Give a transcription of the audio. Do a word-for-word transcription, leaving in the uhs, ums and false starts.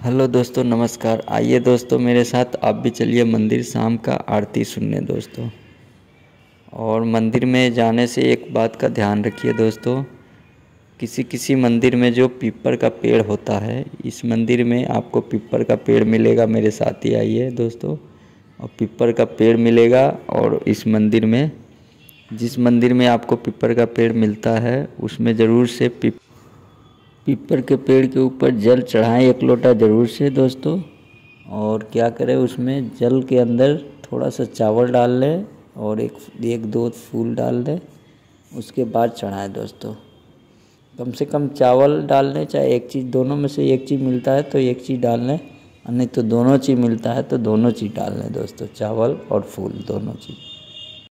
Hello दोस्तों, नमस्कार। आइए दोस्तों, मेरे साथ आप भी चलिए मंदिर शाम का आरती सुनने दोस्तों। और मंदिर में जाने से एक बात का ध्यान रखिए दोस्तों, किसी किसी मंदिर में जो पीपल का पेड़ होता है, इस मंदिर में आपको पीपल का पेड़ मिलेगा। मेरे साथ ही आइए दोस्तों, और पीपल का पेड़ मिलेगा। और इस मंदिर में, जिस मंदिर में आपको पीपल का पेड़ मिलता है, उसमें ज़रूर से पीप पीपल के पेड़ के ऊपर जल चढ़ाएं, एक लोटा ज़रूर से दोस्तों। और क्या करें, उसमें जल के अंदर थोड़ा सा चावल डाल लें और एक एक दो फूल डाल दें। उसके बाद चढ़ाएं दोस्तों। कम से कम चावल डाल लें, चाहे एक चीज़, दोनों में से एक चीज़ मिलता है तो एक चीज़ डाल लें, और नहीं तो दोनों चीज़ मिलता है तो दोनों चीज़ डाल लें दोस्तों, चावल और फूल दोनों चीज़।